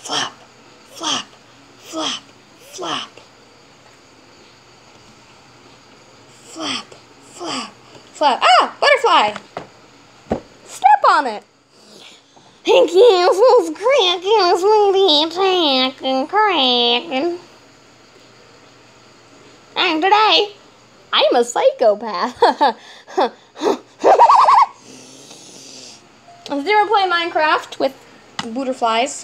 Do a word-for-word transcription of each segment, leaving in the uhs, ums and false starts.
flap, flap, flap, flap. Flap, flap, flap. Ah! Butterfly! Step on it! Thank you for cracking, sweetie, attacking, cracking. And today, I'm a psychopath. Did you ever play Minecraft with butterflies?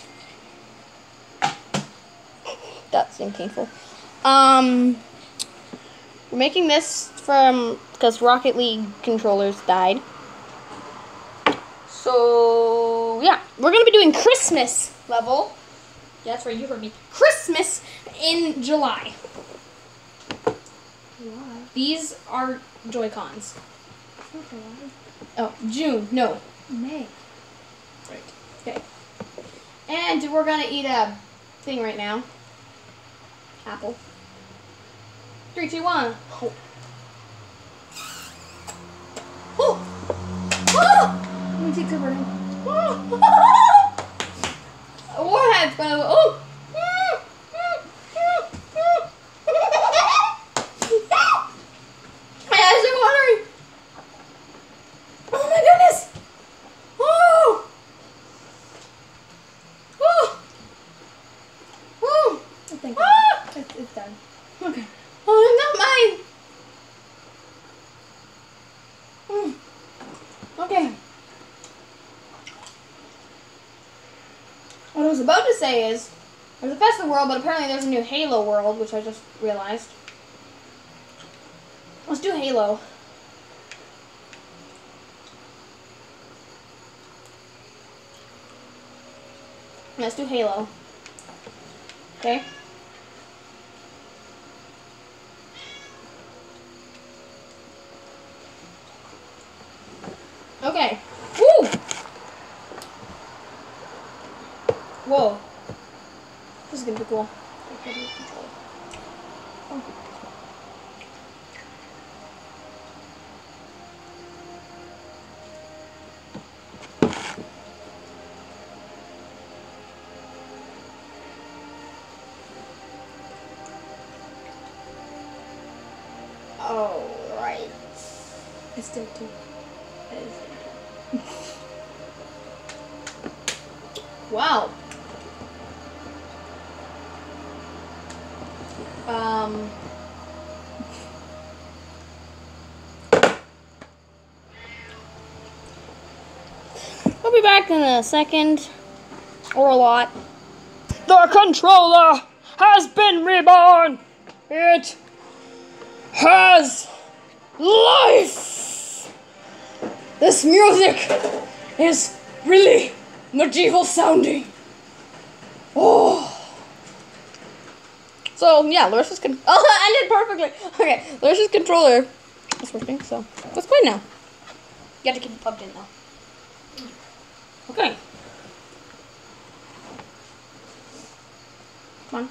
That seemed painful. Um, we're making this from, because Rocket League controllers died. So, yeah, we're going to be doing Christmas level. Yeah, that's right, you heard me. Christmas in July. July? These are Joy-Cons. It's not July. Oh, June, no. May. Right, okay. And we're going to eat a thing right now. Apple. Three, two, one. Oh. Oh. Oh. Let me take the ring. A warhead's gonna go. Oh! My eyes are watering. Oh my goodness! Oh! Oh! Oh! I think Ah! it's, it's done. Okay. Oh, not mine. Mm. Okay. What I was about to say is, there's a festive world, but apparently there's a new Halo world, which I just realized. Let's do Halo. Let's do Halo. Okay? Okay. Woo! Whoa. This is gonna be cool. Oh. Oh, right. It's dead too. It is. Wow. Um. We'll be back in a second, or a lot. The controller has been reborn. It has life. This music is really medieval sounding. Oh. So yeah, Larissa's con- oh, I ended perfectly. Okay, Larissa's controller is working, so let's play now. You have to keep it plugged in though. Okay. Come on.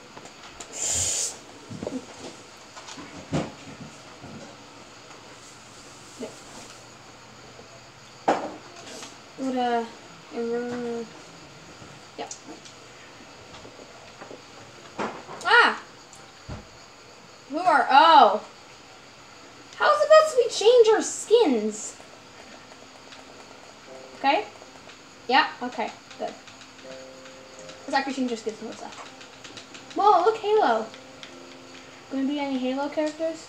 What uh, uh yeah. Ah! Who are, oh. How's it supposed to we change our skins? Okay? Yeah, okay, good. Let's actually change our skins. What's that? Whoa, look, Halo. Gonna be any Halo characters?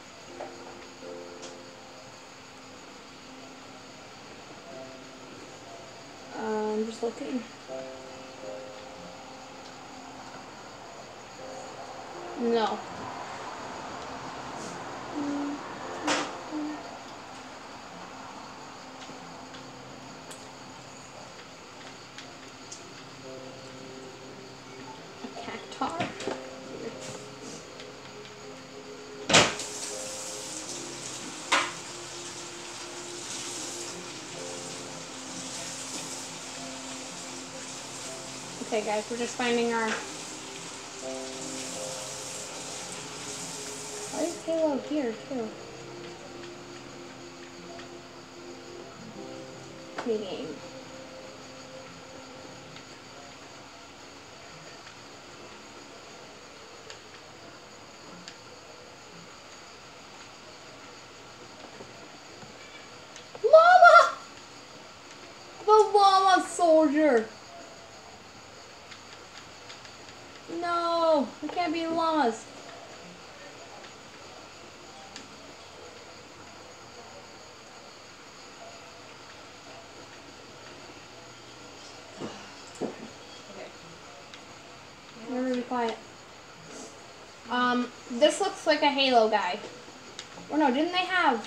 Uh, I'm just looking. No. A cactar. Okay, guys, we're just finding our. Why is Halo here too? Game. Ranger. No, we can't be lost. Never be quiet. Um, this looks like a Halo guy. Or no, didn't they have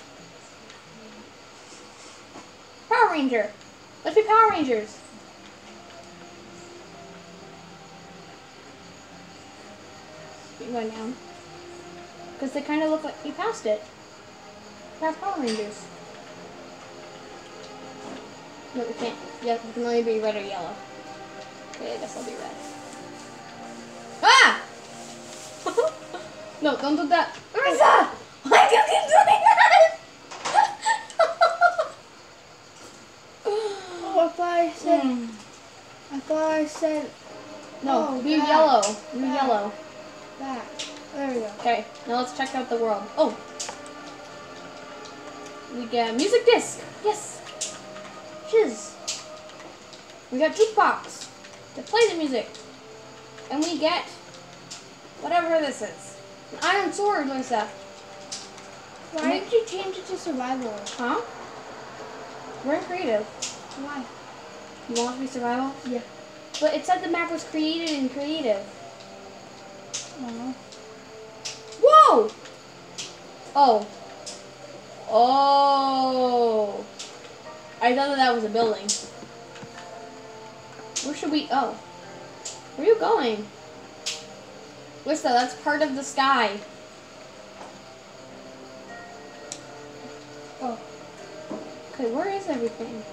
Power Ranger? Let's be Power Rangers. Keep going down. Because they kind of look like you passed it. That's Power Rangers. No, we can't. Yeah, it can only be red or yellow. Okay, I guess I'll be red. Ah! No, don't do that. Marissa! Why do you keep doing that? Oh, I thought I said. Mm. I thought I said. No, Oh, be that. yellow. Be That. yellow. That. There we go. Okay, now let's check out the world. Oh! We get music disc. Yes! Shiz. We got jukebox to play the music. And we get whatever this is. An iron sword, Lisa. Why did you change it to survival? Huh? We're in creative. Why? You want to be survival? Yeah. But it said the map was created in creative. Oh. Whoa! Oh. Oh. I thought that, that was a building. Where should we? Oh. Where are you going? Lisa, that's part of the sky. Oh. Okay, where is everything?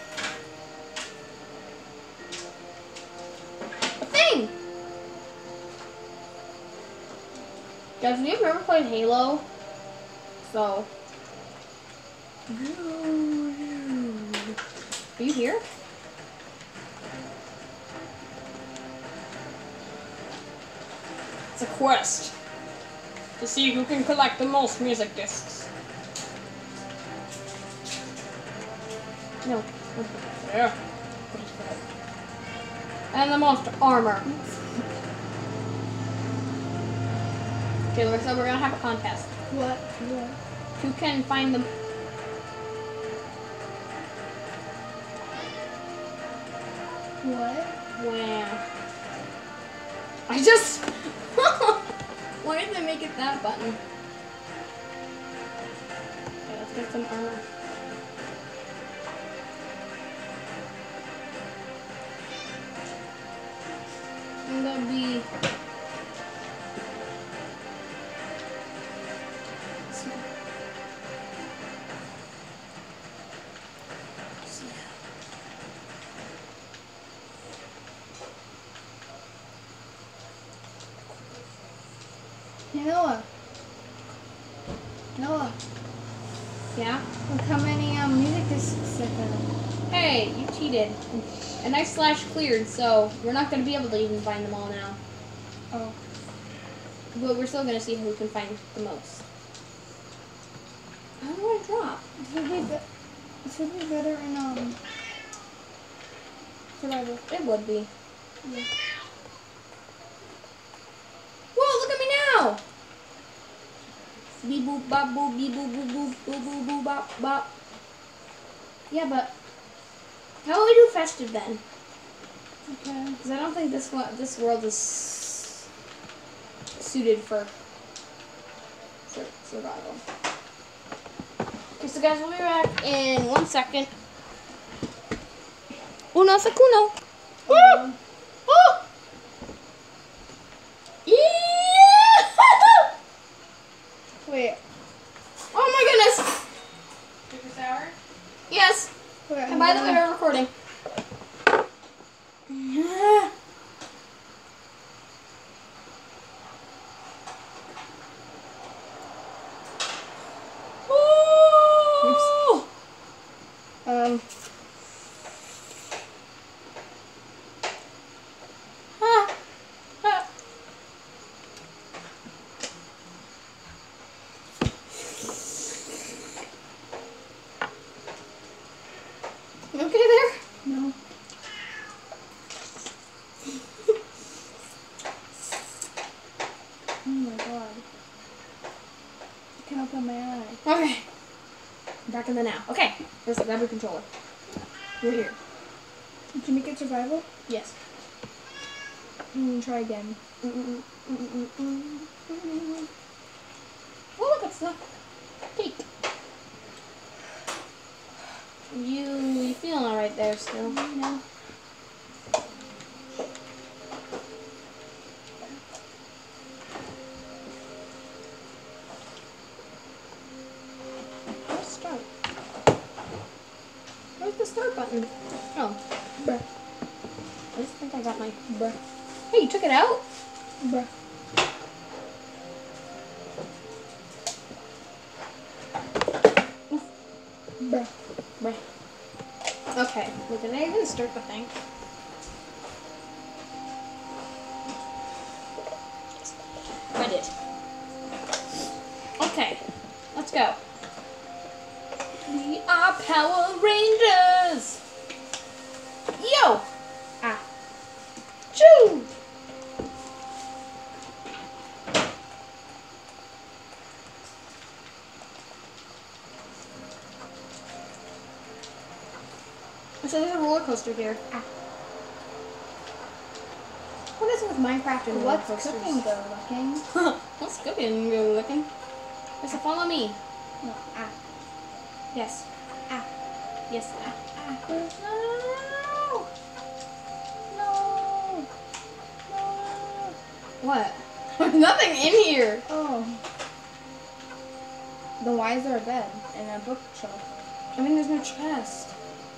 A thing! Guys, have you ever played Halo? So. Are you here? It's a quest to see who can collect the most music discs. No. There. And the most armor. Okay, so we're gonna have a contest. What? What? Who can find them? What? Wow. I just. Why did they make it that button? Okay, let's get some armor. And that'll be. Hey, Noah. Noah. Yeah? Look how many um, music discs I found. Hey, you cheated. And I slash cleared, so we're not going to be able to even find them all now. Oh. But we're still going to see who can find the most. How do I drop? This would be, be this would be better in um survival. It would be. Yeah. Whoa, look at me now! Beep boop bop boop beep boop boop boop boop boop boop bop bop. Yeah, but how will we do festive then? Okay. Because I don't think this one, this world is suited for sur survival. Okay, so guys, we'll be back in one second. Uno secundo. Um, Oh! Yeah! wait. Oh my goodness! Super sour? Yes. Wait. And by the way, we're recording. Ooh! Um. Ah. Ah. You okay there? back in the now. Okay, let's grab your controller. We're here. Did you make it survival? Yes. Mm, try again. Mm -mm, mm -mm, mm -mm. Oh, look, it's the cake. You, you feeling all right there still? You know? Let's start. Where's the start button? Oh, Bruh. I just think I got my. Bruh. Hey, you took it out? Bruh. Bruh. Bruh. Okay, well, did I even start the thing? I did. Okay, let's go. We are Power Rangers! Yo! Ah. Choo! So there's a roller coaster here. Ah. What is it with Minecraft and roller What's coasters? cooking go looking? What's cooking good looking? Just follow me. No. Ah. Yes. Ah. Yes. Ah. Ah. No, no, no, no. No. No. What? There's nothing in here. Oh. Then why is there a bed and a bookshelf? I mean, there's no chest.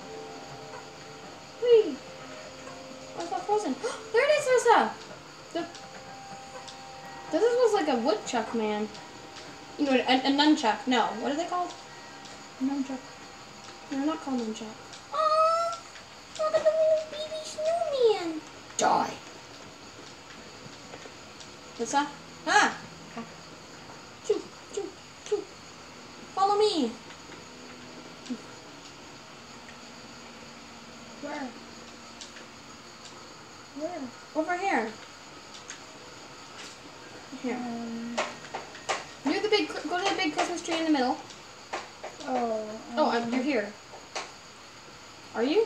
Whee! Why is that frozen? There it is, Marissa! The... This was like a woodchuck, man. You know, a, a nunchuck. No, what are they called? Nunchuck. They're not called nunchuck. Oh, look at the little baby snowman. Die. What's that? Ah! Ah. Choo, choo, choo. Follow me. Where? Where? Over here. Here. Um, Near the big, go to the big Christmas tree in the middle. oh. Oh, um, I'm, you're here. Are you?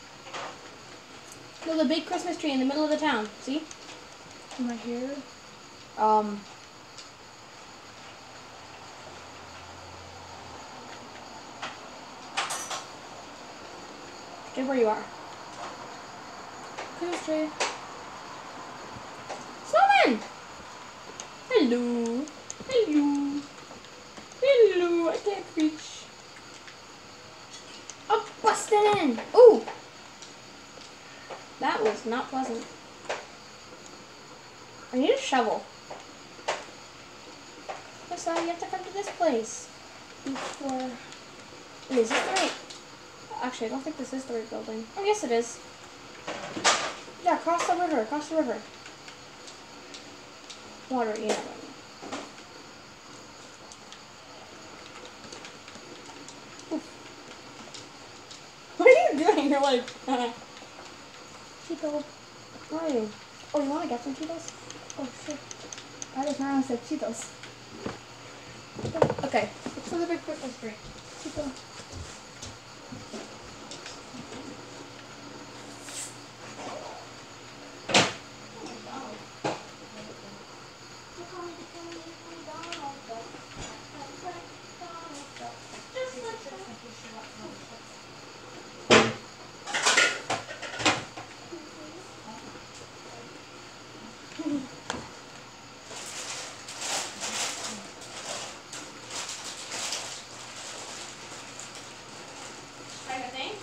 No, the big Christmas tree in the middle of the town. See? Am I here? Um. Stay where you are. Christmas tree. Snowman! Hello. Hello. Hello. I can't reach. Oh, busted in. Ooh. That was not pleasant. I need a shovel. So you have to come to this place. Before. Is this the right? Actually, I don't think this is the right building. Oh, yes, it is. Yeah, cross the river. Cross the river. Water, you know what I mean. What are you doing? You're like, Cheeto. where are you? Oh, you want to get some Cheetos? Oh shit. I just now said Cheetos. Okay, look for the big Christmas tree. Cheeto. Kind of thing.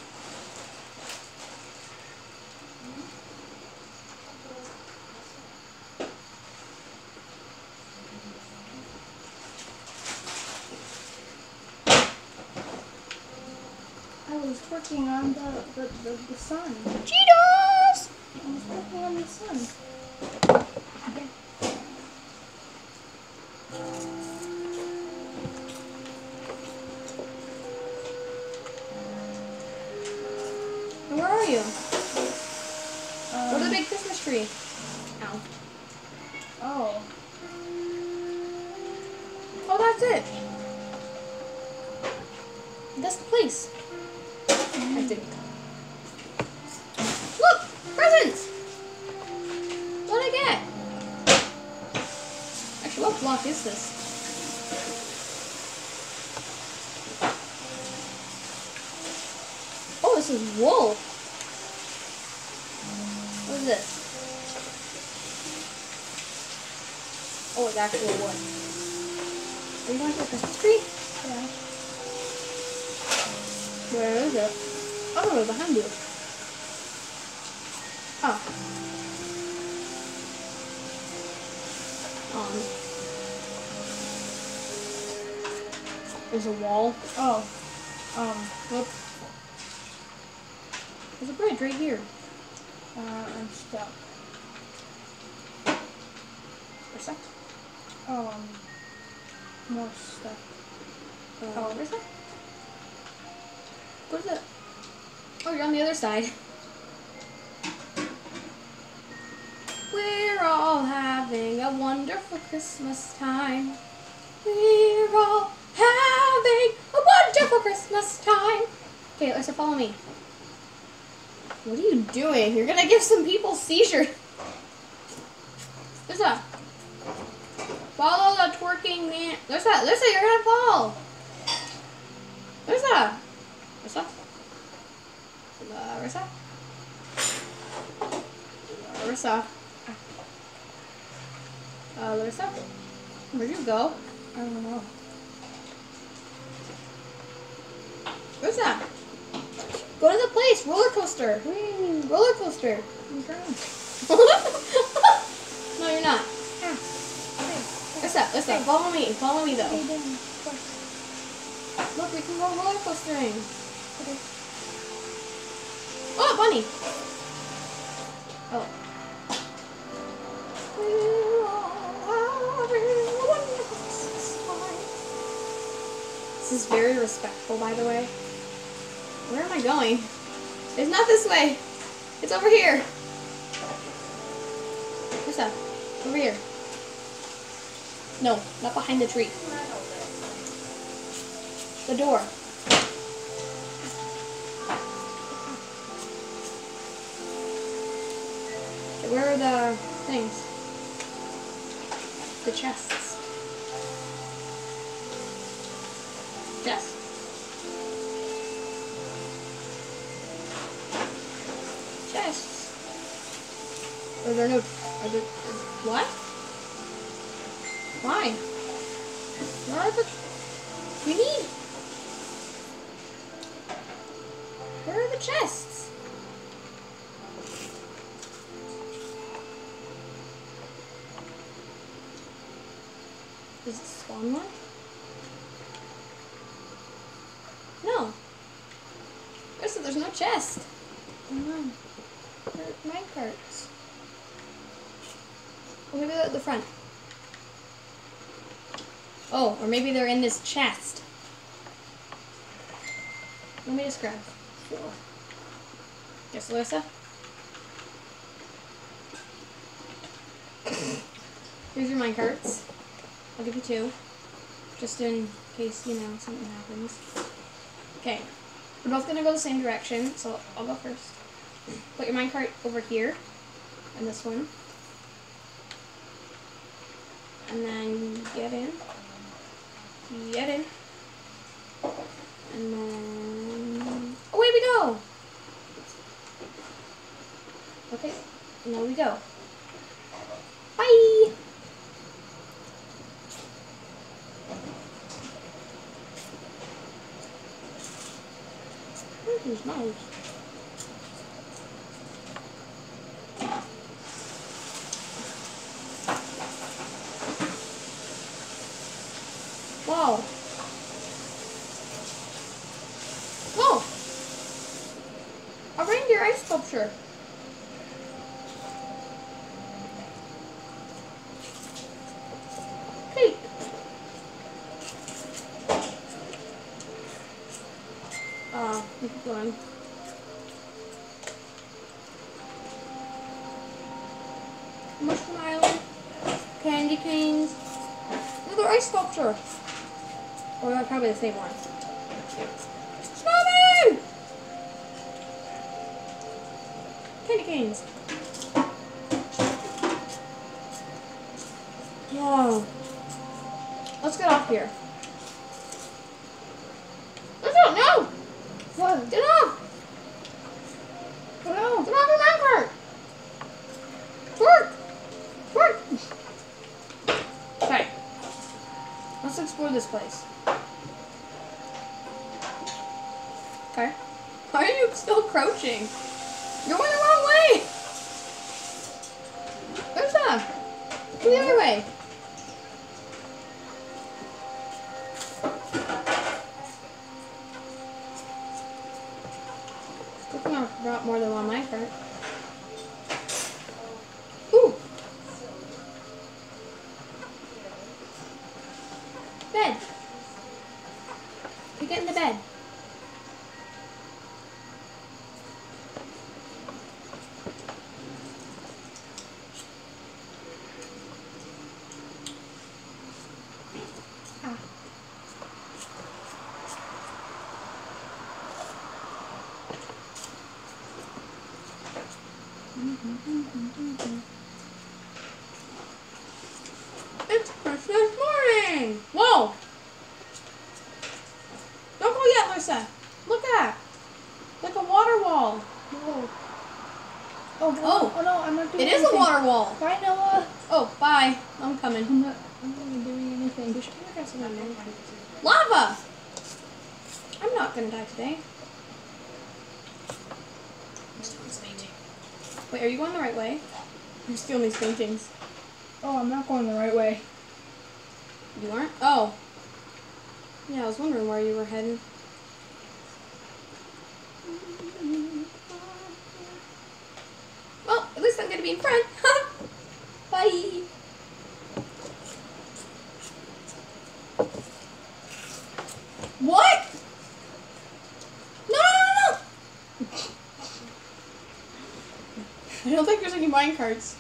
I was working on the, the, the, the sun. Cheetos! I was working on the sun. Okay. Where are you? Um, Go to the big Christmas tree. Ow. Oh. Oh, that's it. That's the place. I think. Look! Presents! What did I get? Actually, what block is this? Oh, this is wool. What is this? Oh, it's actual wood. Are you going to a Christmas tree? Yeah. Where is it? Oh, behind you. Oh. Um. There's a wall. Oh. Um. Whoop. There's a bridge right here. Uh, I'm stuck. Where's that? Um. More stuff. Uh, Oh. where's that? What is it? Oh, you're on the other side. We're all having a wonderful Christmas time. We're all having a wonderful Christmas time. Okay, Alyssa, follow me. What are you doing? You're gonna give some people seizures. Alyssa, follow the twerking man. Alyssa, Alyssa, you're gonna fall. Alyssa. Alyssa? Larissa? Larissa? Uh, Larissa? Where'd you go? I don't know. Larissa? Go to the place! Roller coaster! Whee! Roller coaster! I'm trying. No, you're not. Ah. Larissa, Larissa, follow me. Follow me, though. Hey, Dan. What? Look, we can go roller coastering. Okay. Oh, bunny! Oh. We're all having a wonderful Christmas time. This is very respectful, by the way. Where am I going? It's not this way. It's over here. What's that? Over here. No, not behind the tree. The door. Where are the things? The chests. Chests. Chests. Are there no... Are there... What? Why? Where are the... We need... Where are the chests? Is it spawn one? No. There's, there's no chest. I don't know. They're mine carts. Or maybe they're at the front. Oh, or maybe they're in this chest. Let me just grab four. Yes, Alyssa? Here's your minecarts. I'll give you two. Just in case, you know, something happens. Okay. We're both gonna go the same direction, so I'll go first. Put your minecart over here. And this one. And then get in. Get in. And then... Away we go! Okay. And there we go. Bye! Where's his nose? Wow. Oh! A reindeer ice sculpture. Cake. Uh, keep going. Mushroom Island. Candy canes. Another ice sculpture. Or they're probably the same one. candy canes. Whoa. Let's get off here. Let's go. No. What? Get off. Oh no. Get off your minecart. Twerk. Twerk. Okay. Let's explore this place. Okay. Why are you still crouching? You're going the wrong way. There's that. Go the other way. I brought more than one minecart. Ooh. Bed. We get in the bed. Ah. It's Christmas morning! Whoa! Don't go yet, Lisa. Look at like a water wall. Whoa. Oh, Oh. oh, oh no, I'm not doing It is anything. a water wall. Bye, Noah. Oh, bye. I'm coming. I'm not, I'm not doing anything. Just come across my name. Lava! I'm not gonna die today. I'm stealing this painting. Wait, are you going the right way? You're stealing these paintings. Oh, I'm not going the right way. You aren't? Oh. Yeah, I was wondering where you were heading. Well, at least I'm gonna be in front. Bye. What? No, no, no, no. I don't think there's any minecarts.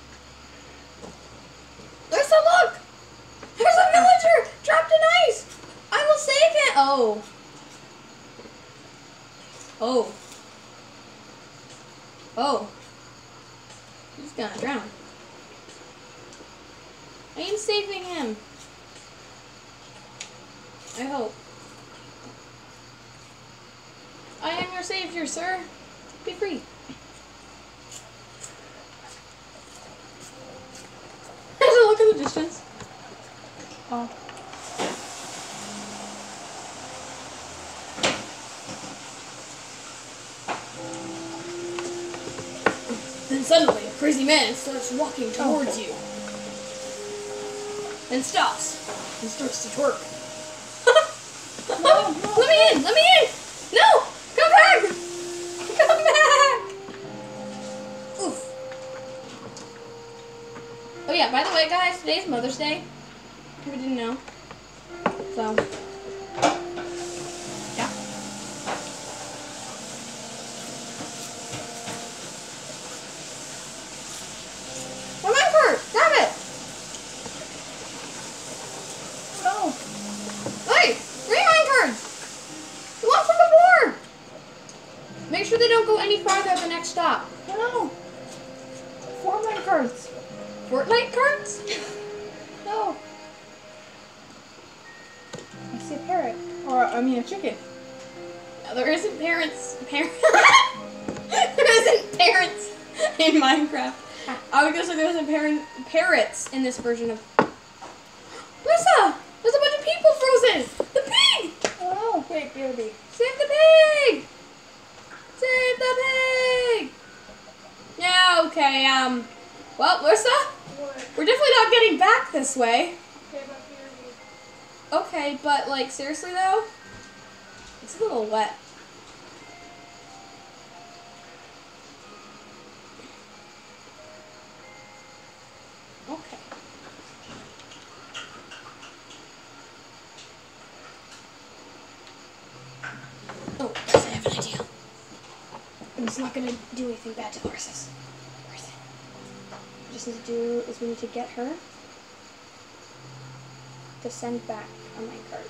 There's a look. There's a villager trapped in ice. I will save him. Oh. Oh. Oh. He's gonna drown. I am saving him. I hope. I am your savior, sir. Be free. There's a look in the distance. Oh. Then suddenly, a crazy man starts walking towards you. Then stops and starts to twerk. No, let, me, no. let me in! Let me in! No! Come back! Come back! Oof. Oh yeah, by the way, guys, today's Mother's Day. If you didn't know. So. Yeah. My minecart! Grab it! No. Hey! Three minecarts! The one from before! Make sure they don't go any farther at the next stop. No. Four minecarts. Fortnite carts? No. I see a parrot. Or, I mean, a chicken. No, there isn't parents. Par there isn't parents in Minecraft. I would guess there isn't parent parrots in this version of. Lisa! There's a bunch of people frozen! The pig! Oh, wait, baby. Save the pig! Save the pig! Yeah, okay, um. Well, Lisa? What? We're definitely not getting back this way. Okay, but baby. Okay, but, like, seriously though? It's a little wet. Okay. Oh, yes, I have an idea. And it's not gonna do anything bad to the horses. Where is it? What we just need to do is we need to get her to send back a minecart.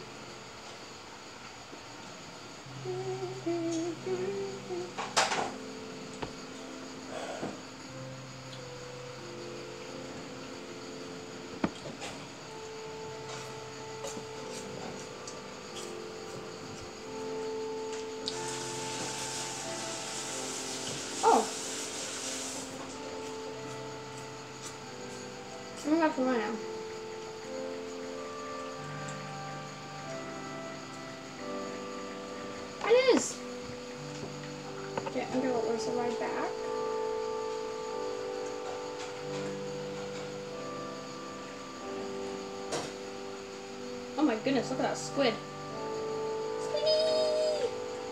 I'm gonna have to run now. It is. Okay, I'm gonna let Larissa ride back. Oh my goodness, look at that squid. Squiddy!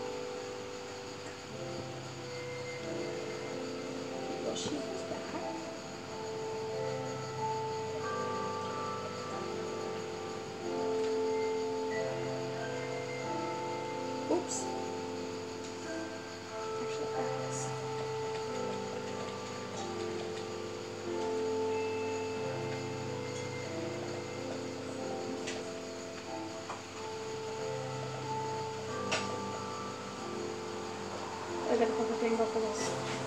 Well, she goes back. Oops. Actually, that's... I gotta put the thing up for this.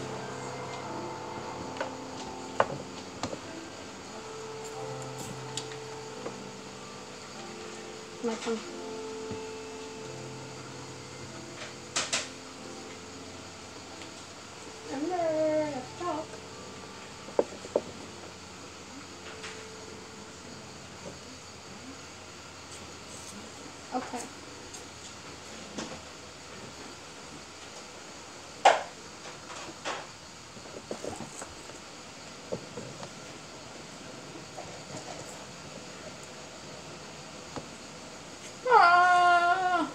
My phone. Remember to talk. Okay. Ah!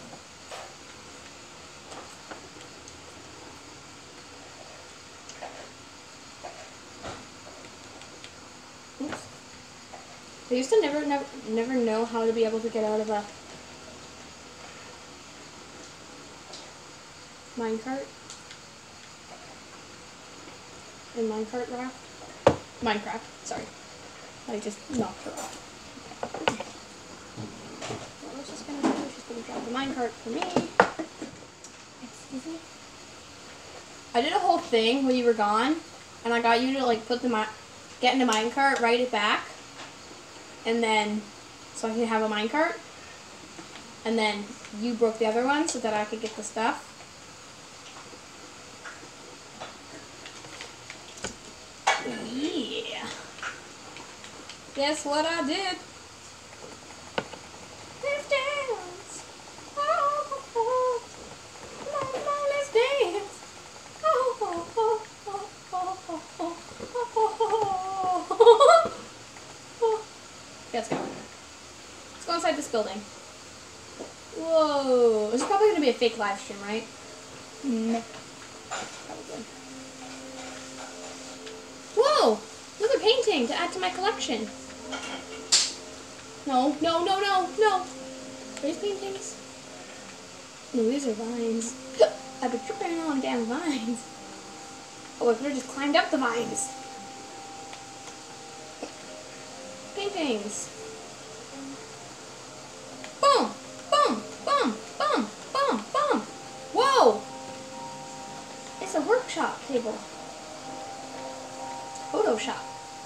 Oops. I used to never, never, never know how to be able to get out of a minecart. In minecart raft. Minecraft, sorry. I just knocked her off. What she's gonna do? She's gonna drop the minecart for me. Excuse me. I did a whole thing when you were gone, and I got you to like put the mi get in the minecart, write it back, and then so I could have a minecart, and then you broke the other one so that I could get the stuff. Yeah. Guess what I did? Let's dance. Oh, oh, oh. Come on, come on, let's dance. Oh, oh, oh, oh, oh, oh, oh, oh, oh, oh. Okay, let's go. Let's go inside this building. Whoa. This is probably going to be a fake live stream, right? No. Probably. Whoa! Another painting to add to my collection. No, no, no, no, no. Are these paintings? No, these are vines. I've been tripping on damn vines. Oh, I could have just climbed up the vines. Paintings. Boom, boom, boom, boom, boom, boom. Whoa! It's a workshop table. Photoshop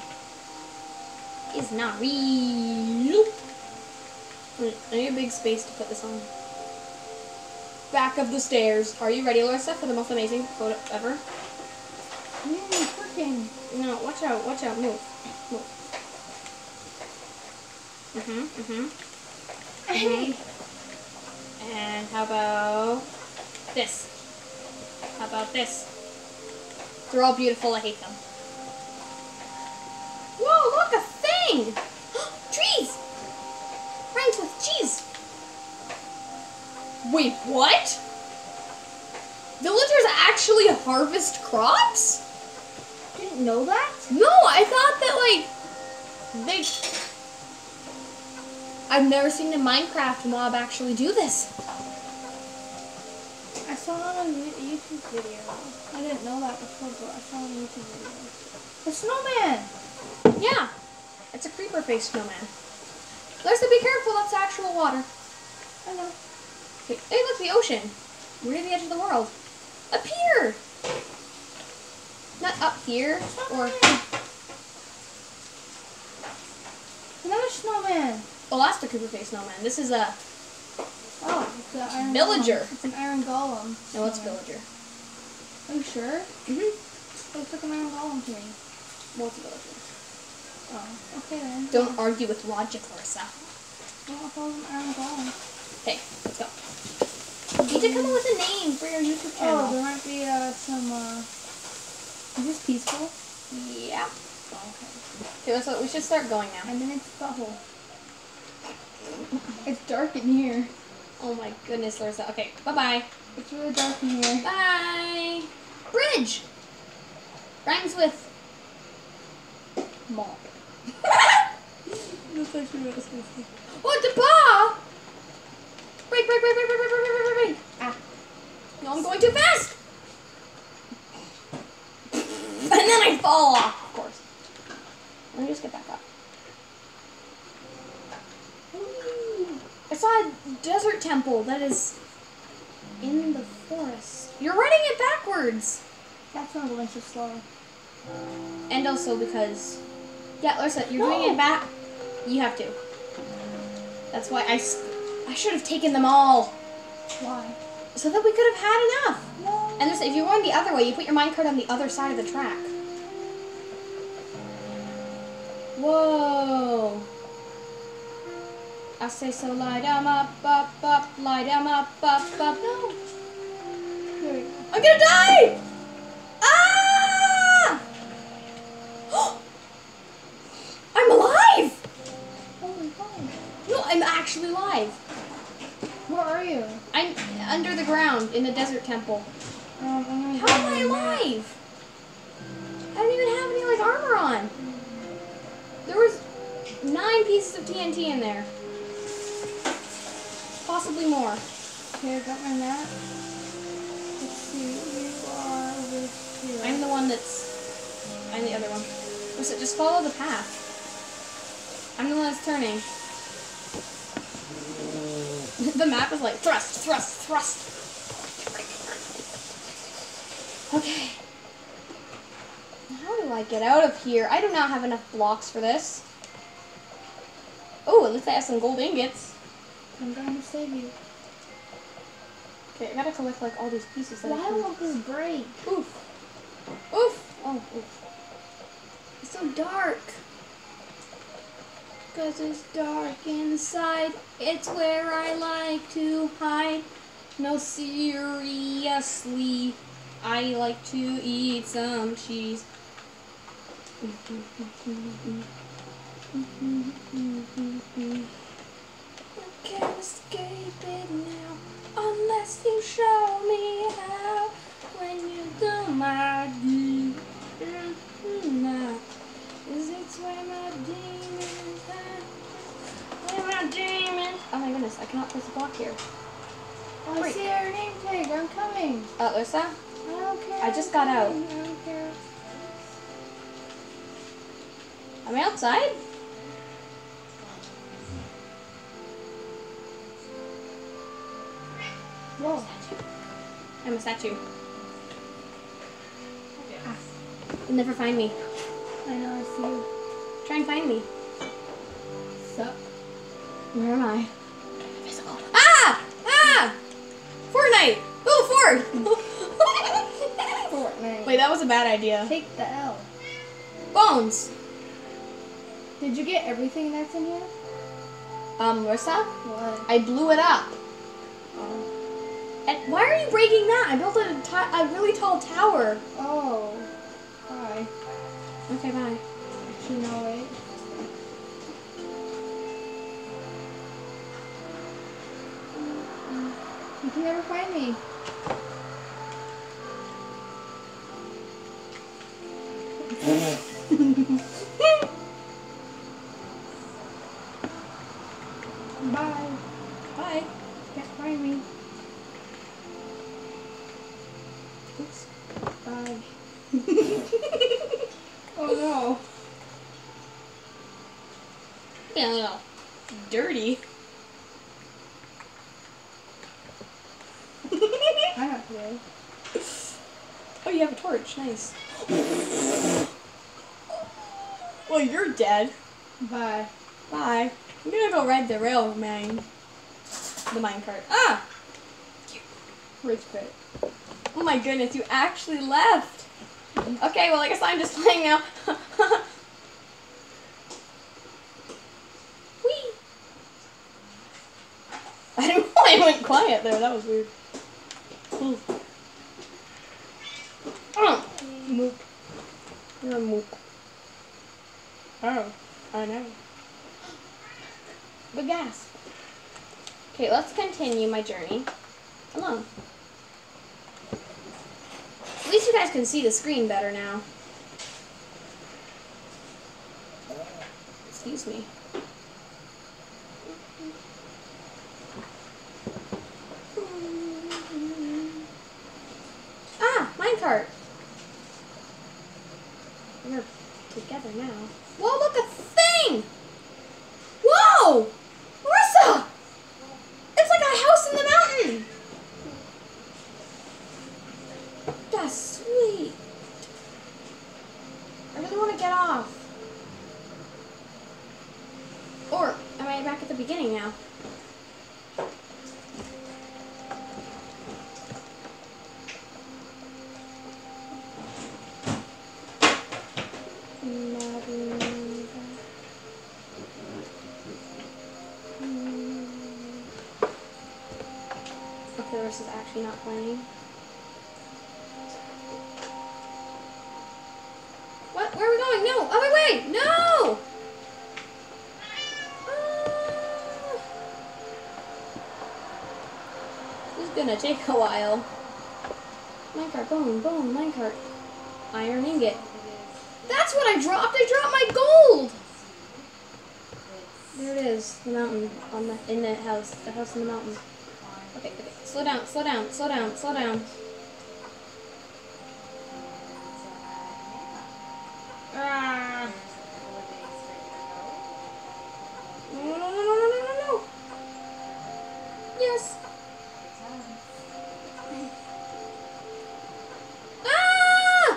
is not real. I need a big space to put this on. Back of the stairs. Are you ready, Larissa, for the most amazing photo ever? Mmm, working. No, watch out, watch out, move. Move. Mm-hmm, mm-hmm. Mm-hmm. And how about this? How about this? They're all beautiful, I hate them. Whoa, look, a thing! Trees! Rhymes with cheese. Wait, what? Villagers actually harvest crops? Didn't know that? No, I thought that, like, they... I've never seen a Minecraft mob actually do this. I saw it on a YouTube video. I didn't know that before, but I saw it on a YouTube video. A snowman! Yeah, it's a creeper-faced snowman. Larissa, be careful, that's actual water. I know. Okay. Hey, look, the ocean. We're near the edge of the world. Up here! Not up here, or... Another snowman! Oh, that's the creeper-faced snowman. This is a... Oh, it's an iron Villager. Golem. It's an iron golem. No, it's villager. Are you sure? Mm-hmm. It looks like an iron golem to me. Well, it's a villager. Oh, okay then. Don't argue with logic, Larissa. Well, if I wasn't around going. Okay, let's go. You need to come up with a name for your YouTube channel. Oh, there might be uh, some, uh... Is this peaceful? Yeah. Okay. Okay, so we should start going now. And then it's butthole. It's dark in here. Oh my goodness, Larissa. Okay, bye-bye. It's really dark in here. Bye. Bridge. Rhymes with mall. That's actually what I was going to say. What the ball? Break, break, break, break, break, break, break, break, break, break. Ah. No, I'm going too fast. And then I fall off, of course. Let me just get back up. Ooh. I saw a desert temple that is in the forest. You're writing it backwards. That's not going so slow. And also because, yeah, Larissa, you're No. doing it back. You have to. That's why I, s- I should have taken them all. Why? So that we could have had enough. No. And there's, if you're going the other way, you put your minecart on the other side of the track. Whoa. I say so, lie down, up, up, up, lie down, up, up, up. No. Here we go. I'm gonna die! Ah! I'm alive! Holy fuck. No, I'm actually alive. Where are you? I'm under the ground in the desert temple. Um, I'm gonna How go am I on the map. alive? I don't even have any, like, armor on. There was nine pieces of T N T in there. Possibly more. Okay, I got my map. Let's see, you are over here. I'm the one that's... I'm the other one. Listen, just follow the path. I'm the one that's turning. The map is like, thrust, thrust, thrust. Okay. How do I get out of here? I do not have enough blocks for this. Oh, at least I have some gold ingots. I'm going to save you. Okay, I gotta collect like all these pieces that I Why can. won't this break? Oof. Oof. Oh, oof. It's so dark. Cause it's dark inside. It's where I like to hide. No, seriously. I like to eat some cheese. I can't escape it now unless you show me how. When you do my do, is it's where my demons hide. Where my demons. Oh my goodness! I cannot place a block here. Oh, I Break. see our name tag. I'm coming. Uh, Larissa, I don't care. I just got out. I don't care. am I outside? Whoa. I'm a statue. Ah. You'll never find me. I know, I see you. Try and find me. Sup? Where am I? Invisible. Ah! Ah! Fortnite! Oh, Ford! Fortnite. Wait, that was a bad idea. Take the L. Bones! Did you get everything that's in here? Um, Larissa? What? I blew it up. Oh. And why are you breaking that? I built a, ti- a really tall tower. Oh. Bye. Okay, bye. Actually, no, wait. You can never find me. Bye. Bye. Can't find me. Oops. Bye. Oh no. Yeah, a little dirty. I don't know. Oh, you have a torch. Nice. Well, you're dead. Bye. Bye. I'm gonna go ride the rail mine. The minecart. Ah! Rich quit. Oh my goodness, you actually left. Okay, well, I guess I'm just playing now. went quiet there. That was weird. Hmm. Oh, mook. You're a mook. Oh, I know. Good gas. Okay, let's continue my journey alone. At least you guys can see the screen better now. Excuse me. Ah, minecart. We're together now. Whoa, look, a thing! Whoa! Marissa! It's like a house in the mountain! That's sweet. I really want to get off. Or, am I back at the beginning now? Okay, this is actually not playing. What? Where are we going? No! Other way! No! Uh, this is gonna take a while. Minecart, boom, boom, minecart. Iron ingot. That's what I dropped! I dropped my gold! There it is, the mountain on the in the house. The house in the mountain. Okay, okay. Slow down, slow down, slow down, slow down. Ah. No, no, no, no, no, no, no, no. Yes. Ah!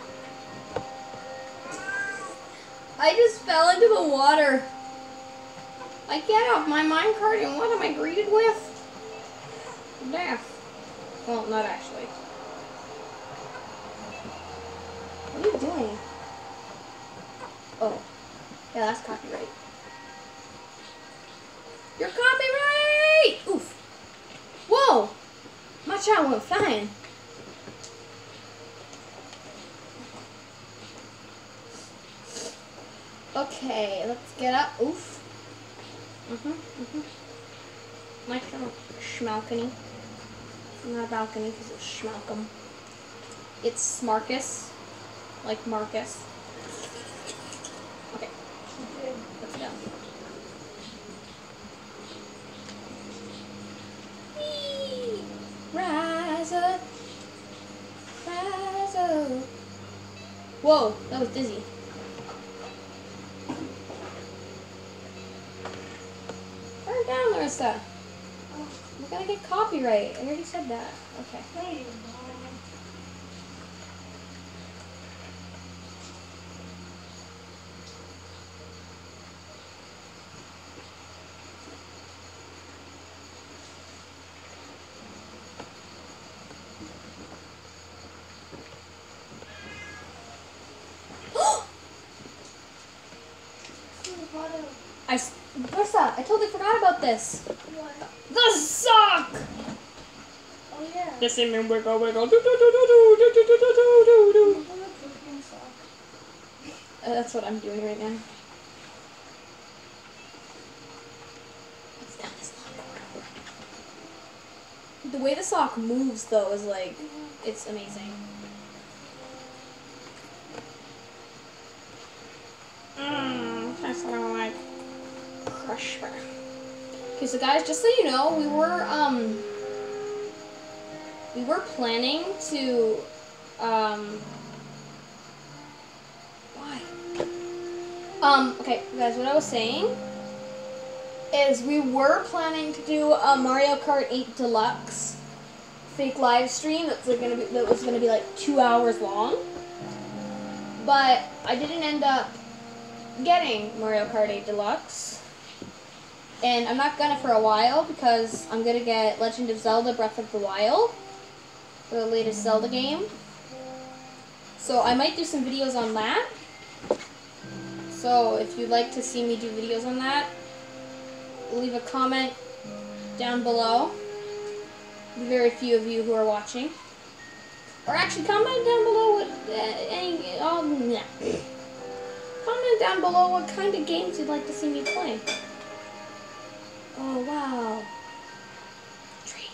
I just fell into the water. I get off my minecart and what am I greeted with? Death. Well, not actually. What are you doing? Oh. Yeah, that's copyright. Your copyright! Oof. Whoa! My child went flying. Okay, let's get up. Oof. Mm-hmm, mm-hmm. Nice little schmalcony. Not a balcony because it's schmalcum. It's Smarkus. Like Marcus. Okay. Let's go. Whee! Rise up. Rise up. Whoa, that was dizzy. Turn down, Larissa. We're gonna get copyright. I already said that. Okay. Hey, I, Larissa, I totally forgot about this. what? The sock! Oh yeah. The same wiggle wiggle. Do, do, do, do, do, do, do, do, do, do, do. Uh, that's what I'm doing right now. It's down this long corridor. The way the sock moves, though, is like, it's amazing. Mmm, that's what I like. Crusher. Okay, so guys, just so you know, we were, um, we were planning to, um, why? Um, okay, guys, what I was saying is we were planning to do a Mario Kart eight Deluxe fake live stream that's like gonna be, that was gonna be like two hours long, but I didn't end up getting Mario Kart eight Deluxe. And I'm not gonna for a while because I'm gonna get Legend of Zelda Breath of the Wild, the latest Zelda game. So I might do some videos on that. So if you'd like to see me do videos on that, leave a comment down below. the very few of you who are watching. Or actually, comment down below what uh, any um yeah. Comment down below what kind of games you'd like to see me play. Oh wow. Tree.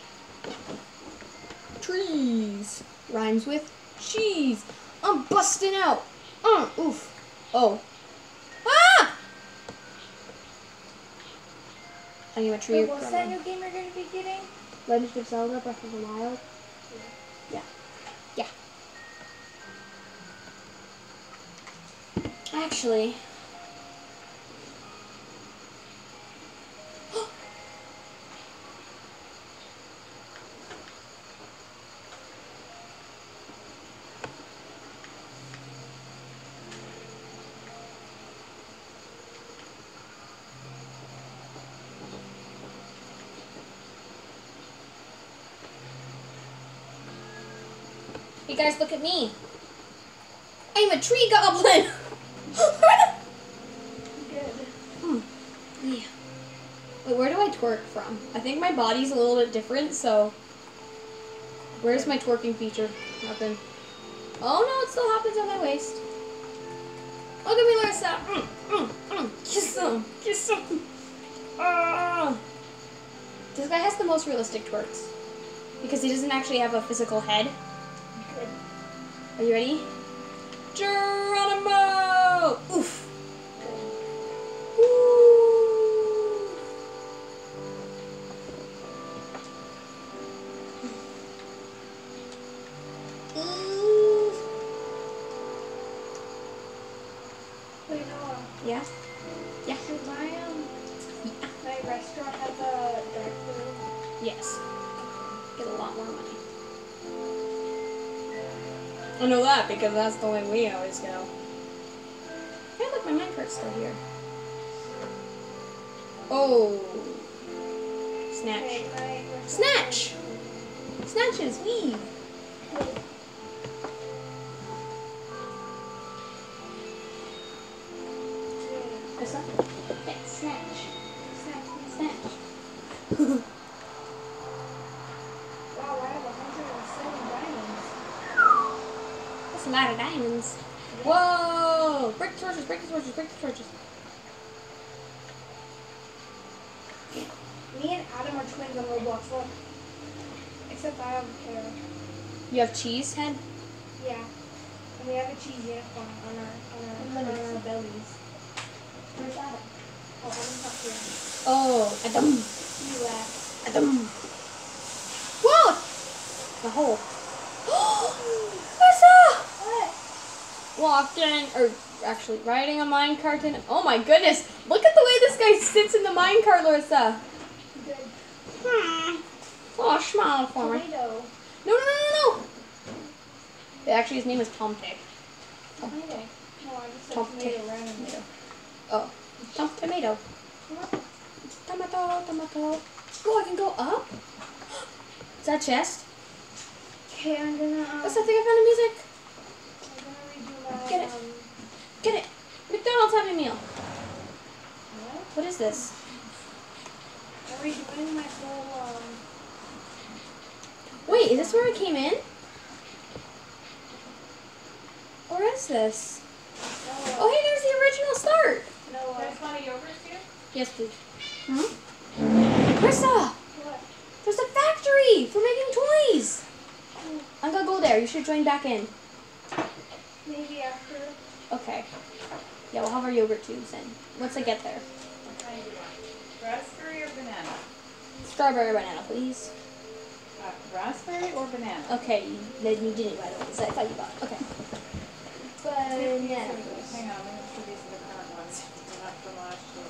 Trees rhymes with cheese. I'm busting out. Uh, oof. Oh. Ah! I need a tree. Wait, what's that new game you're going to be getting? Legend of Zelda: Breath of the Wild. Yeah. Yeah. Actually. Hey guys, look at me. I'm a tree goblin. Good. Hmm. Yeah. Wait, where do I twerk from? I think my body's a little bit different, so where's my twerking feature? Nothing. Oh no, it still happens on my waist. Look at me, Larissa. Mm, mm, mm. Kiss him. Kiss him. Ah. This guy has the most realistic twerks because he doesn't actually have a physical head. Good. Are you ready? Geronimo! Oof. Ooh. Ooh. Wait, Noah. Yeah? Yeah. Should my, um, Yeah. my restaurant have a dark room? Yes. Get a lot more money. I know that because that's the way we always go. Hey, look, my minecart's still here. Oh. Snatch. Okay, my restaurant Snatch! Snatches, weave. What's that? Hey, snatch. Snatch. Snatch. Wow, I have one hundred seven diamonds. That's a lot of diamonds. Whoa! Break the torches, break the torches, break the torches. Me and Adam are twins on Roblox, look. Except I have hair. You have cheese head? Yeah. And we have a cheese unicorn on our, on our, on our bellies. Where's Adam? Oh, Adam's not here. Oh, Adam. He left. Adam. Whoa! The hole. What's up? What? Walked in, or actually riding a minecart in. Oh my goodness! Look at the way this guy sits in the minecart, Larissa. Good. Hmm. Oh, smile for me. Tomato. No, no, no, no, no! Actually, his name is Tom Tick. Tomato. No, I just said Tom tomato Tick. randomly. Oh. Tom Tomato. Tomato, tomato. Oh, I can go up? Is that chest? Okay, I'm gonna, um, Yes, I think I found the music. I'm gonna redo my, Get it. um, Get it. McDonald's Happy Meal. what? What is this? I'm redoing my whole, um, Wait, is this where I came in? Or is this? no, Oh, hey, there's the original start. no, uh, There's one of yogurts here? Yes, please. Hmm? Krista, what? there's a factory for making toys. I'm gonna go there. You should join back in. Maybe after. Okay. Yeah, we'll have our yogurt tubes in. Once I get there. What kind do you want? Raspberry or banana? Strawberry banana, please. Uh, raspberry or banana? Okay, you, then you didn't, by the way. So I thought you bought. Okay. Banana. Hang on, let me make sure these are the current ones. They're not from last year.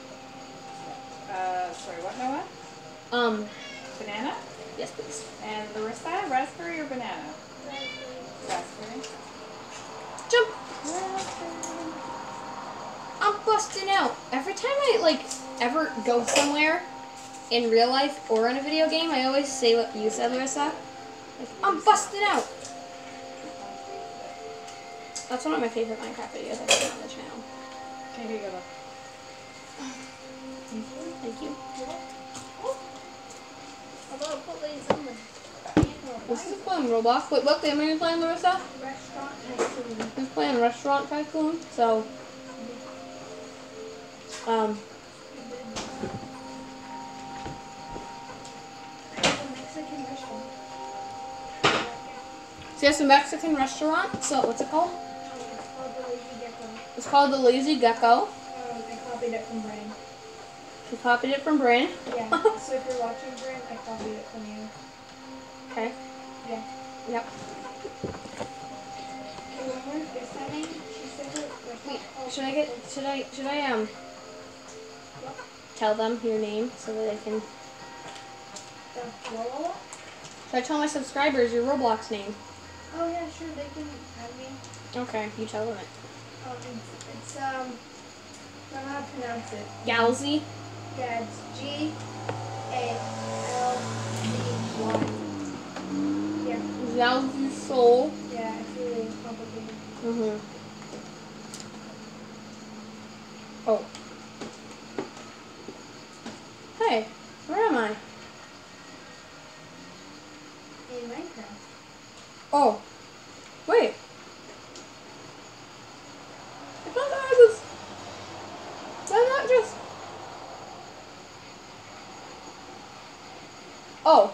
Uh, sorry, what, Noah? Um, Banana? yes, please. And Larissa, raspberry or banana? Raspberry. Jump. Raspberry. I'm busting out. Every time I, like, ever go somewhere in real life or in a video game, I always say what you said, Larissa. Like, I'm busting out. That's one of my favorite Minecraft videos I've done on the channel. Okay, here you go. Thank you. Although I'll put these on the playing Roblox. Wait, what game are you playing, Larissa? Restaurant Tycoon. He's playing Restaurant Tycoon. So, um, Mexican restaurant. so he has a Mexican restaurant. So, what's it called? It's called the Lazy Gecko. It's called the Lazy Gecko. Um, I copied it from Brain. She copied it from Brain. Yeah. So if you're watching Brain, I copied it from you. Okay. Yeah. Yep. Okay, when we're FaceTiming, she said that. Wait, should I get, should I, should I, um, tell them your name so that they can, The Walla? should I tell my subscribers your Roblox name? Oh yeah, sure. They can add me. Okay, you tell them it. Um, it's, it's um, I don't know how to pronounce it. Galzy? Yeah, it's G A L Z Y. Yeah. Galzy Soul. Yeah, it's really complicated. Mm-hmm. Oh. Hey, where am I? In Minecraft. Oh. Wait. I thought that I was... Did I not just... Oh.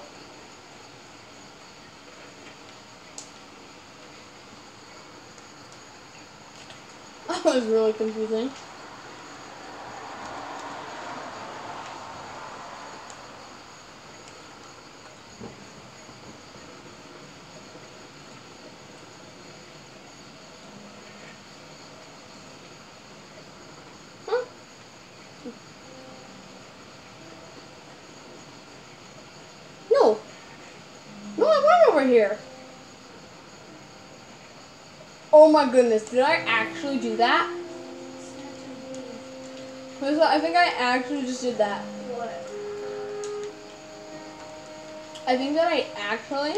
That was really confusing. Huh? No. No, I went over here. Oh my goodness, did I actually do that? Melissa, I think I actually just did that. What? I think that I actually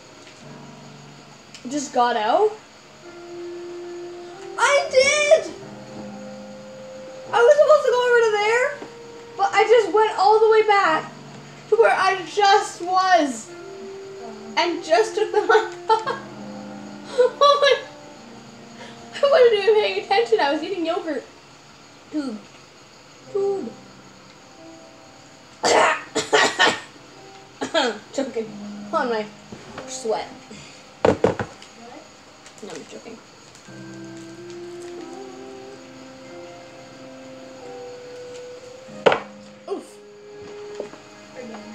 just got out. I did! I was supposed to go over to there, but I just went all the way back to where I just was and just took the mic off. Oh my. I wasn't even paying attention. I was eating yogurt. Tube. Tube. Joking. On my sweat. What? No, I'm joking. Oof. Again.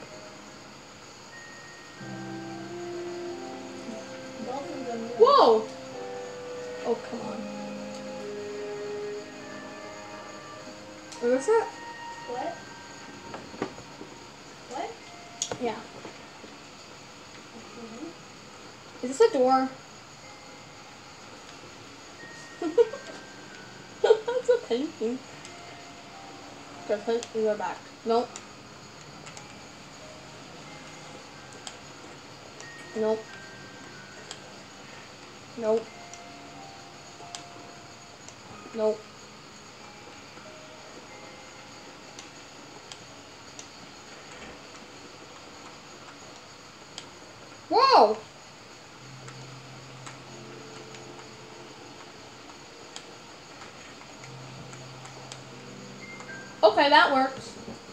Dolphins on the Whoa! Oh, come on. What was that? What? What? Yeah. Mhm. Is this a door? That's a painting. Okay, put it go back. Nope. Nope. Nope. Nope. Whoa! Okay, that works.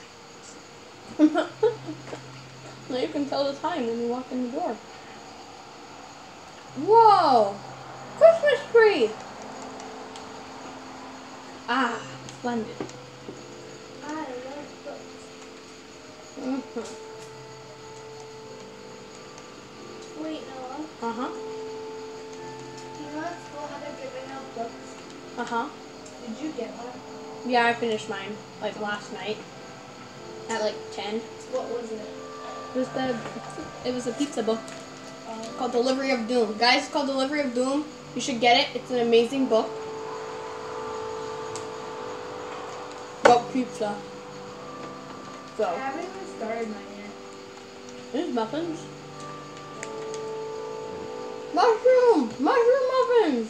Now you can tell the time when you walk in the door. Whoa! Christmas tree! Ah, splendid. I love books. Mm-hmm. Wait, Noah. Uh-huh. You know at school how they're giving out books? Uh-huh. Did you get one? Yeah, I finished mine, like, last night. At, like, ten. What was it? It was the, it was a pizza book Um, called Delivery of Doom. Guys, it's called Delivery of Doom. You should get it. It's an amazing book. About pizza. I So, haven't even started mine yet. there's muffins. Mushroom! Mushroom muffins!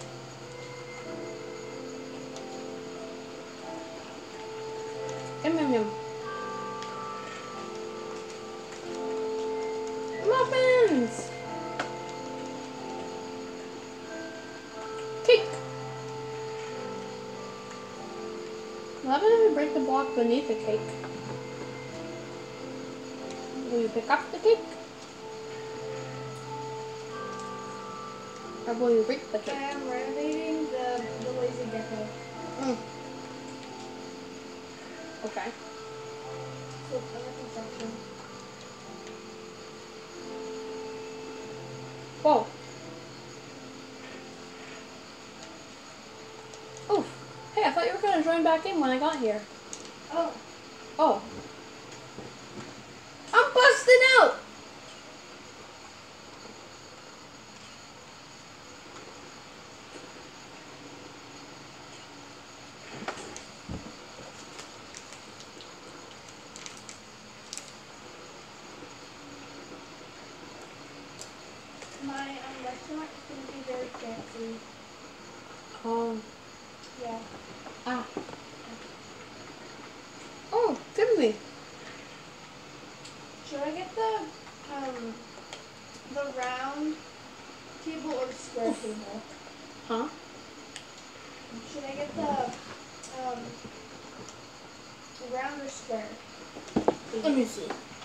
Yum, yum, yum. Muffins! What happens if we break the block beneath the cake? Will you pick up the cake? Or will you break the I cake? am renovating the, the lazy gecko. Mm. Okay. So, under construction. Whoa. Oof. Hey, I thought you were going to join back in when I got here. Oh. Oh. I'm busting out! My um, restaurant is going to be very fancy. Um. Yeah. Ah. Oh, goodly. Should I get the um the round table or square table? Huh? Should I get the um round or square? Let table? me see.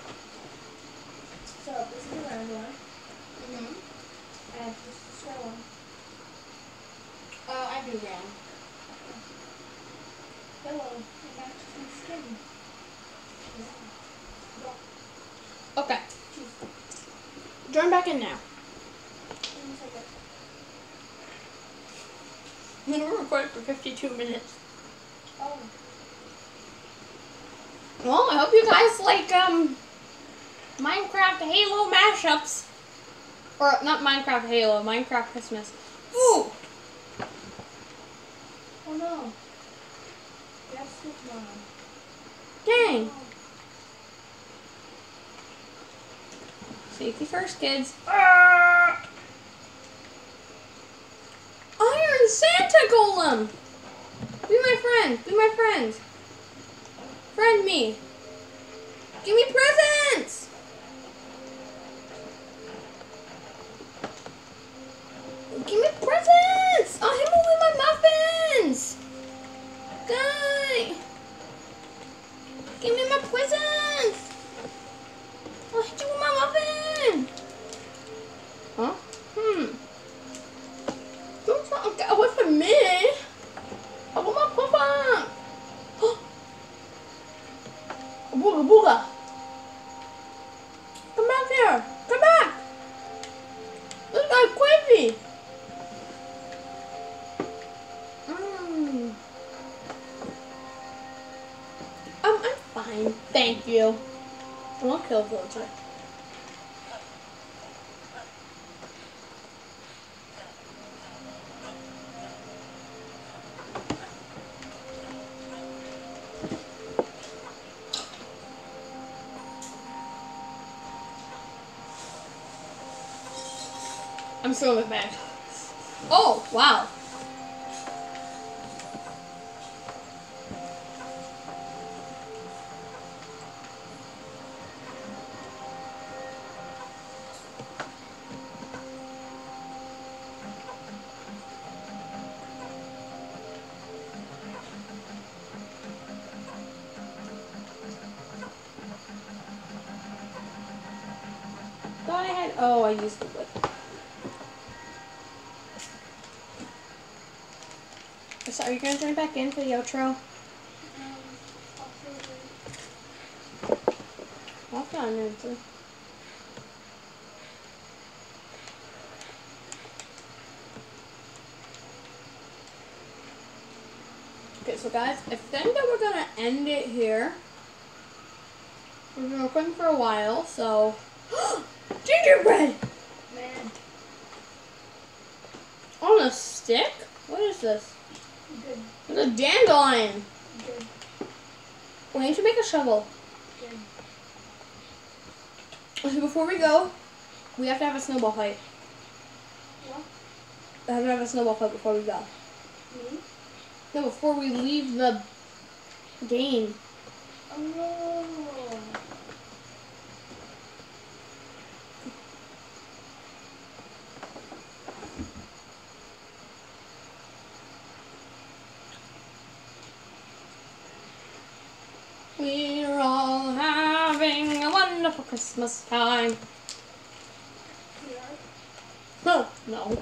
So this is the round one, Mm-hmm. and this is the square one. Uh, I do round. Hello, it matches my skin. Yeah. Okay. Choose. Join back in now. Give me a second. We were recording for fifty-two minutes. Oh. Well, I hope you guys like, um, Minecraft Halo mashups. Or, not Minecraft Halo, Minecraft Christmas. Ooh! Oh no. Yes, with mom. Dang. Safety first, kids. Ah! Iron Santa Golem! Be my friend. Be my friend. Friend me. Give me presents! Give me presents! I'll hit me with my muffins! Guy! Give me my presents! I'll hit you with my muffin! Huh? Hmm. Don't try to get away from me! I want my papa! Booga booga! Come back here! Come back! This guy's crazy! Mm. Um, I'm fine. Thank you. I won't kill villager. I'm throwing it back. Oh, wow. Thought I had. Oh, I used the wood. So are you gonna join back in for the outro? Um, I'll Well, that's not an answer. Okay, so guys, I think that we're gonna end it here. We've been recording for a while, so gingerbread Man, on a stick. What is this? good, It's a dandelion. good, We need to make a shovel. good. So before we go, we have to have a snowball fight. What? We have to have a snowball fight before we go. Me? No, before we leave the game. Oh. We're all having a wonderful Christmas time. Huh, no.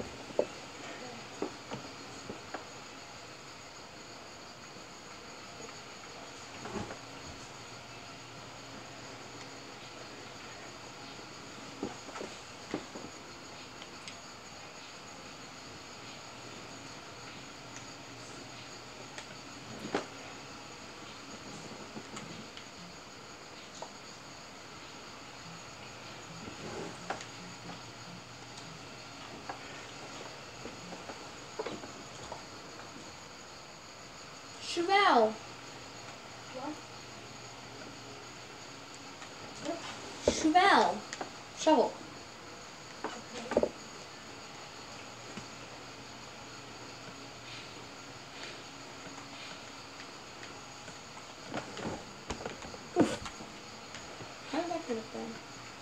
Chevelle. What? Chevelle. Shovel. Okay. How did that get up there?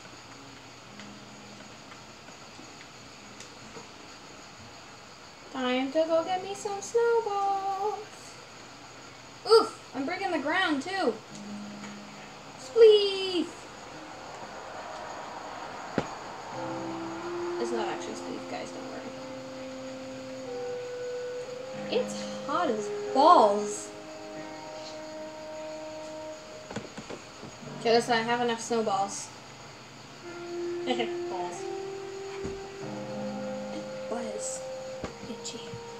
Time to go get me some snowballs. Oof! I'm breaking the ground too. Spleef! It's not actually spleef, guys, don't worry. It's hot as balls. Okay, listen, I have enough snowballs. Balls. What is itchy?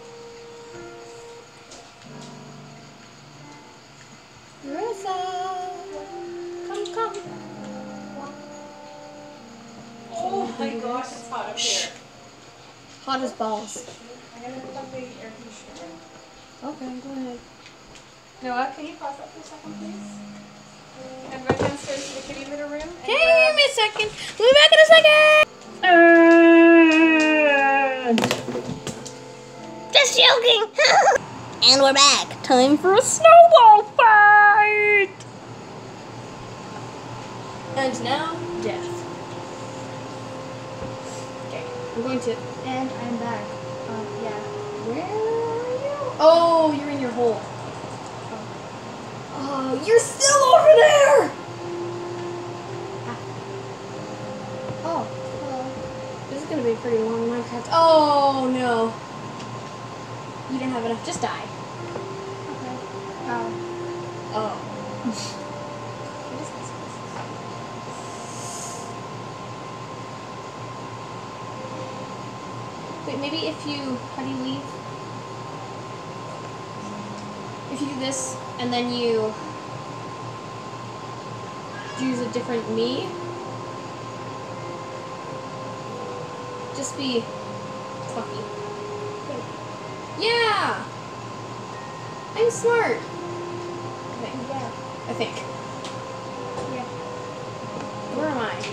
Marissa! Come, come. Oh my gosh, it's hot up here. Hot as balls. I'm gonna put the air conditioner in. Okay, go ahead. Noah, can you pause that for a second, please? And go downstairs to the kitty litter room. And Hey, grab- give me a second. We'll be back in a second. Just joking. And we're back. Time for a snowball fight. And now, death. Okay, I'm going to. And I'm back. Um, yeah. Where are you? Oh, you're in your hole. Oh, you're still over there. Oh, hello. This is gonna be a pretty long Minecraft. Oh no. You don't have enough. Just die. Okay. Ow. Oh. Wait, maybe if you, how do you leave? If you do this, and then you choose a different me, just be plucky. Yeah! I'm smart! I think. Yeah. I think. Yeah. Where am I?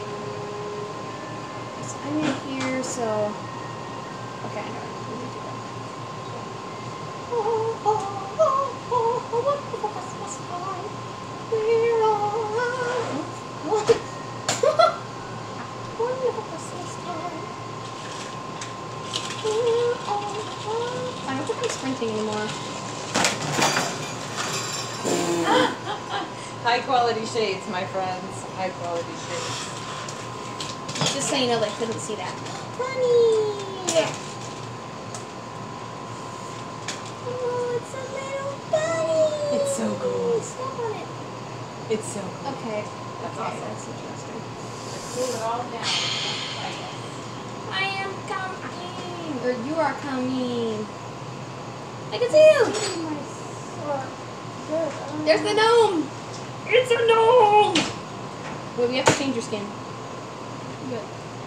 So I'm in here, so... Okay, I know. Let me do that. Oh, oh, oh, oh, a wonderful Christmas time. We're all out. Wonderful Christmas time. We're all out. I don't think I'm sprinting anymore. High quality shades, my friends. High quality shades. Just so you know, they couldn't see that. Bunny! Yeah. Oh, it's a little bunny! It's so cool. Step on it. It's so cool. Okay. That's okay, awesome. that's interesting. Cool it all down. I am coming! Or you are coming. I can see you! There's the gnome! It's a gnome! Wait, we have to change your skin. Good.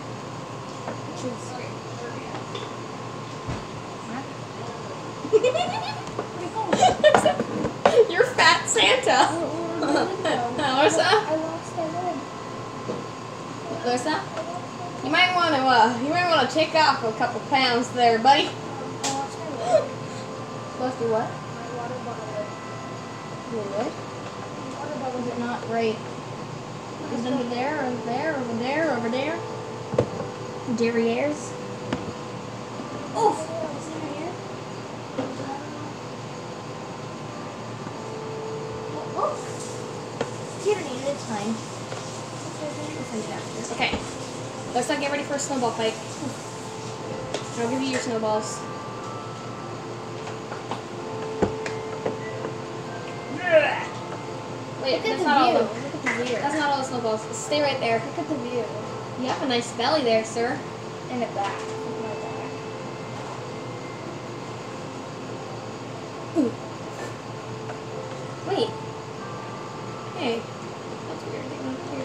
You're fat Santa! Larsa? I lost my leg. Larsa? You might want to, uh, you might want to take off a couple pounds there, buddy. I lost my leg. Lost your what? My water bottle. Your what? Water bottle. Was it not right? Is it over there, over there, over there, over there? Derrieres? Oof! tyranny at a time. Okay. Let's not get ready for a snowball fight. I'll give you your snowballs. Wait, Look at that's the not all view. of them. Look at the view. That's not all the snowballs. Stay right there. Look at the view. You have a nice belly there, sir. And the back. Look at my back. Ooh. Wait. Hey. That's weird. They went weird.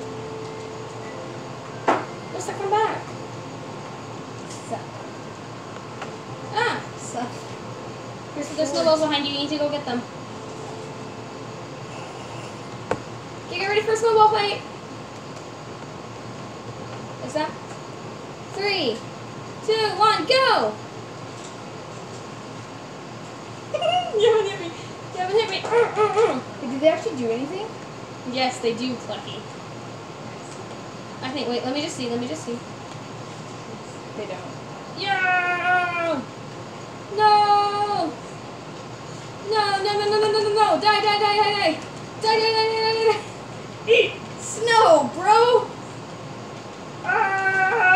What's that come back? So. Ah! So. Here's the snowballs behind you. You need to go get them. Okay, get ready for a snowball fight. What's that? Three, two, one, go! You haven't hit me. You haven't hit me. Mm, mm, mm. Hey, did they actually do anything? Yes, they do, Clucky. I think. Wait, let me just see. Let me just see. They don't. Yeah! No! No! No! No! No! No! No! No! No! Die! Die! Die! Die! Die! Die! Die! Die! Die! Die! Die! Eat snow, bro! Ah!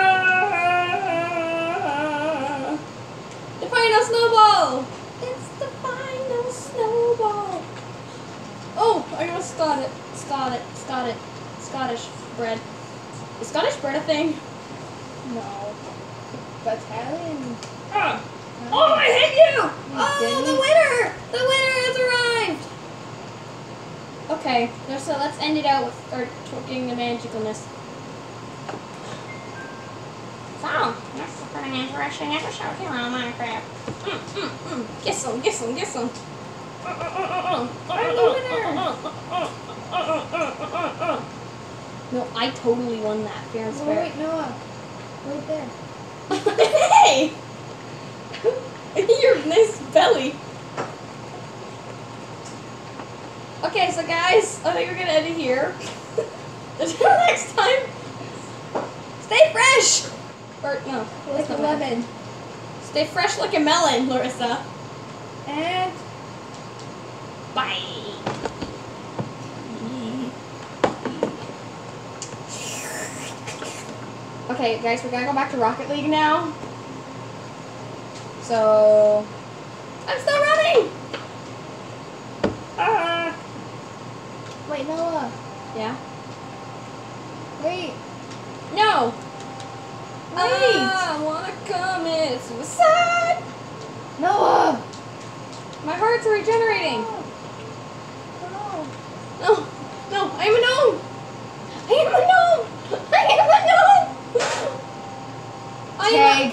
The final snowball! It's the final snowball! Oh, I almost got it. Got it. Got it. Scottish bread. Is Scottish bread a thing? No. But Italian. Ah! Oh, I hit you! Oh, didn't. the winner! The winner has arrived! Okay, so let's end it out with our talking the magicalness. So, that's a pretty interesting episode here on Minecraft. Mm, mm, mm. Get some, get some, get some. I'm the winner! No, I totally won that, fair and Oh, square. wait, Noah. Right there. Hey! Your nice belly. Okay, so guys, I think we're gonna end it here. Until next time, stay fresh! Or, no, Like that's a not bad. lemon. Stay fresh like a melon, Larissa. And Bye. Okay, guys, we're gonna go back to Rocket League now. So, I'm still running! Ah! wait, Noah. Yeah? Wait. No! Wait. I wanna commit suicide! Noah. My heart's regenerating! Oh, No! No! I am a gnome! I am a gnome! I am a gnome! I am Tag. a...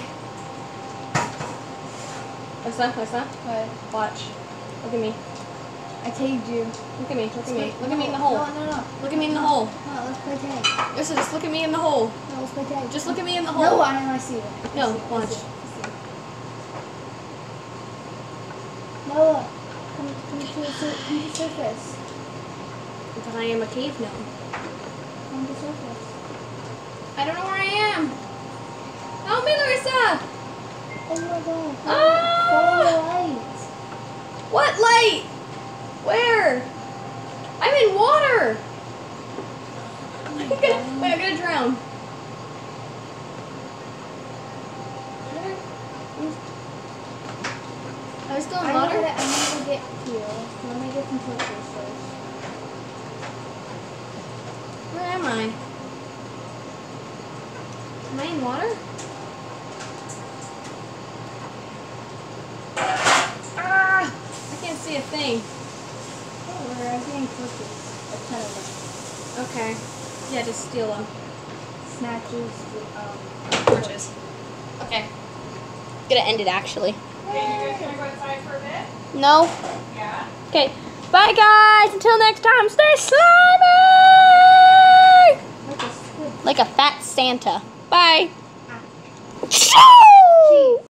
What's that? What's that? What? Watch. Look at me. I tagged you. Look at me. Look at me. Let's Look play- at me in the no, hole. No, no, no. Look at me in the hole. No, let's play tag. Listen, just look at me in the hole. No, let's play tag. Just look at me in the hole. No, I, I see it. I No, see it, I watch. see it, I see it. Noah, come, come to the sur- come to the surface. Because I am a cave gnome. Come to the surface. I don't know where I am. Help me, Larissa! Oh my god. Ah! Follow the light. What light? Where? I'm in water. I'm gonna, wait, I'm gonna drown. Are we still in I'm water? gonna, I'm gonna get to you. Let me get some torches first. Where am I? Am I in water? Ah! I can't see a thing. Oh, we're uh, getting torches. A ton of them. Okay. Yeah, just steal them. Snatches. Um, Torches. Okay. Gonna end it actually. Okay, you guys gonna go outside for a bit? No? Yeah. Okay. Bye guys! Until next time, stay slimy! like a squid. Like a fat Santa. Bye. Ah. Shoo!